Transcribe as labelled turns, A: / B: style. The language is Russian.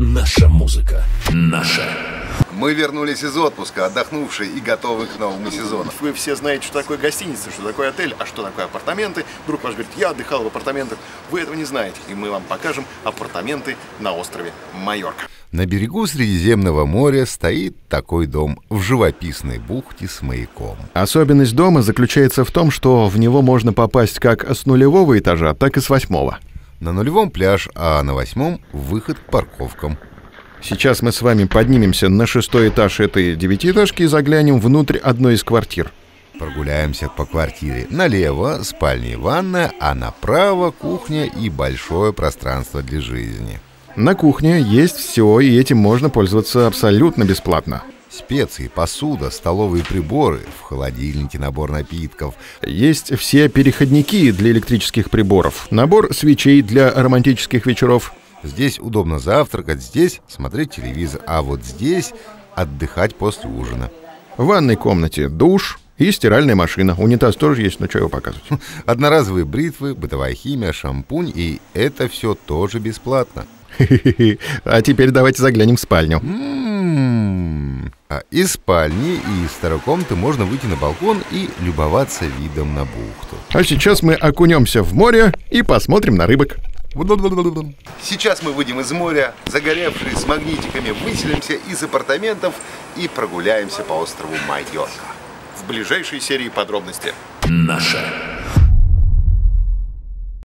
A: Наша музыка. Наша.
B: Мы вернулись из отпуска, отдохнувшие и готовы к новому сезону.
C: Вы все знаете, что такое гостиница, что такое отель, а что такое апартаменты. Друг ваш говорит, я отдыхал в апартаментах. Вы этого не знаете, и мы вам покажем апартаменты на острове Майорка.
B: На берегу Средиземного моря стоит такой дом в живописной бухте с маяком.
D: Особенность дома заключается в том, что в него можно попасть как с нулевого этажа, так и с 8-го.
B: На нулевом пляж, а на 8-м выход к парковкам.
D: Сейчас мы с вами поднимемся на 6-й этаж этой девятиэтажки и заглянем внутрь одной из квартир.
B: Прогуляемся по квартире. Налево спальня и ванная, а направо кухня и большое пространство для жизни.
D: На кухне есть все, и этим можно пользоваться абсолютно бесплатно.
B: Специи, посуда, столовые приборы, в холодильнике набор напитков.
D: Есть все переходники для электрических приборов, набор свечей для романтических вечеров.
B: Здесь удобно завтракать, здесь смотреть телевизор, а вот здесь отдыхать после ужина.
D: В ванной комнате душ и стиральная машина. Унитаз тоже есть, но что его показывать?
B: Одноразовые бритвы, бытовая химия, шампунь, и это все тоже бесплатно.
D: А теперь давайте заглянем в спальню.
B: Из спальни и из второй комнаты можно выйти на балкон и любоваться видом на бухту.
D: А сейчас мы окунемся в море и посмотрим на рыбок.
B: Сейчас мы выйдем из моря, загоревшие с магнитиками, выселимся из апартаментов и прогуляемся по острову Майорка.
C: В ближайшей серии подробности.
A: Наша.